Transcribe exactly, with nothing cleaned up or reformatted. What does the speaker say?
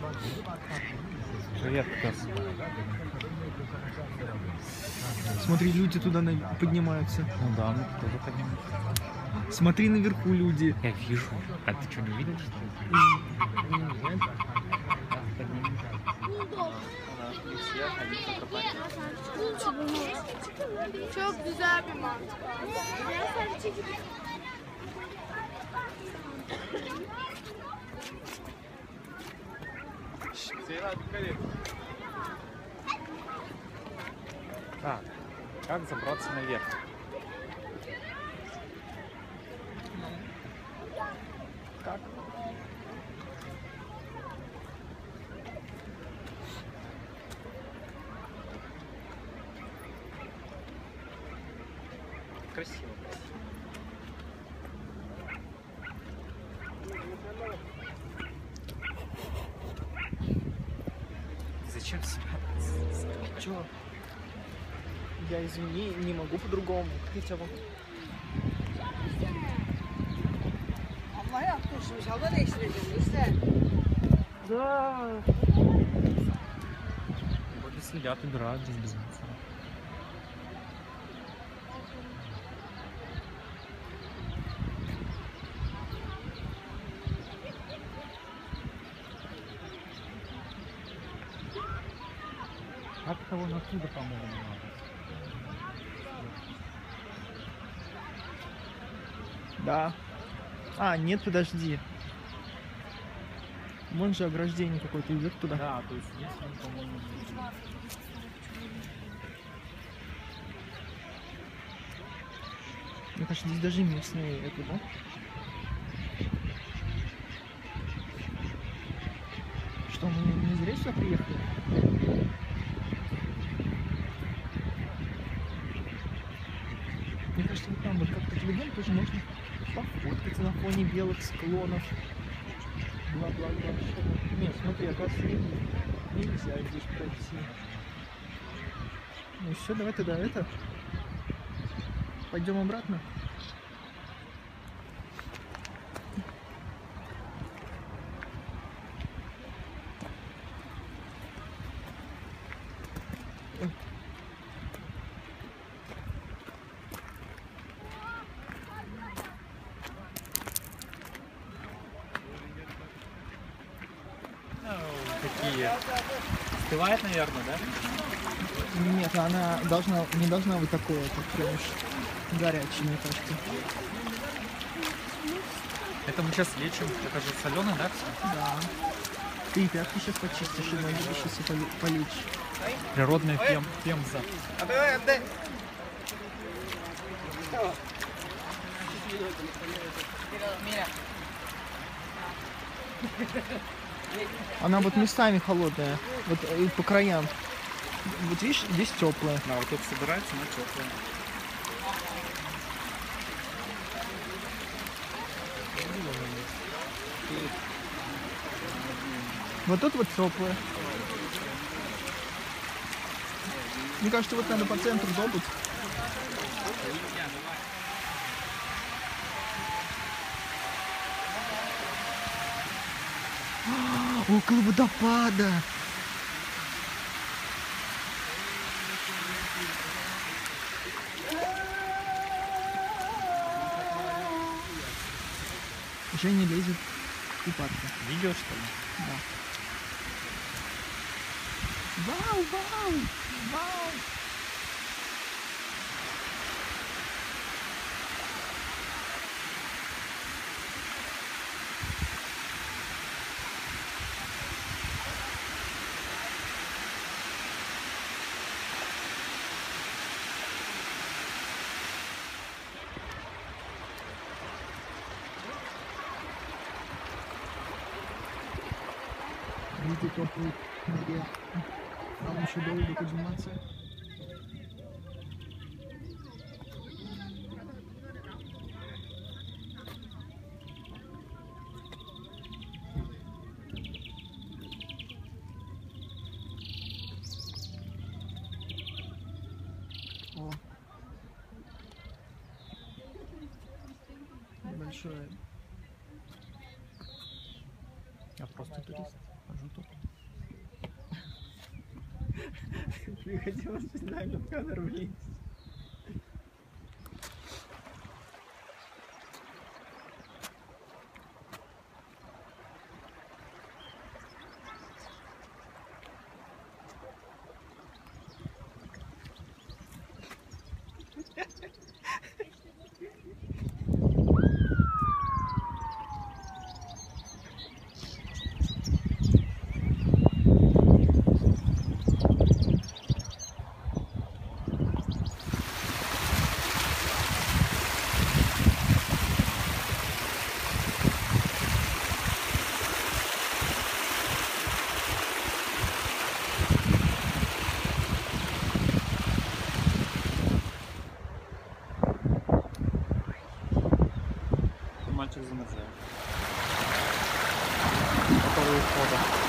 Привет, пес. Смотри, люди туда на... поднимаются. Ну да, мы тоже поднимемся. Смотри, наверху люди. Я вижу. А ты что, не видишь, что ли? Нет. Çok güzel bir mantık. Так, как забраться наверх? Как? Красиво. Зачем себя? Чё? Я, извини, не могу по-другому. Хотя бы. Ama yapmışsınız, hava değiştirdiniz de. Да. Вроде следят, убирают здесь без мусора. Как-то вон оттуда, по-моему, надо. Да. А, нет, подожди. Вон же ограждение какое-то идет туда. Да, то есть здесь он, по-моему, Мне кажется, здесь даже местные это, да? Что, мы не, не зря сюда приехали? Мне кажется, вот там вот как-то глядим, тоже можно пофоткаться на фоне белых склонов. Бла-бла-бла. Нет, смотри, оказывается, нельзя здесь пройти. Ну все, давай тогда это. Пойдем обратно. такие. Остывает, наверное, да? Нет, она должна, не должна быть такой, это прям уж горячий, мне кажется. Это мы сейчас лечим. Это же соленое, да? Все? Да. Ты пятки сейчас почистишь, и ноги сейчас и поле- полечишь. Природная пем, пемза. Она вот местами холодная, вот и по краям. Вот видишь, здесь теплая. Да, вот тут собирается, но теплая. Вот тут вот теплая. Мне кажется, вот надо по центру добыть. Около водопада. Женя лезет купаться. Видео, что ли? Да. Вау, вау, вау. Видите, теплый где там еще долго подниматься. О. Небольшое. Я просто турист. Хожу тут. Приходилось специально в камеру влезть. Мальчик замерзает. Готовый ухода.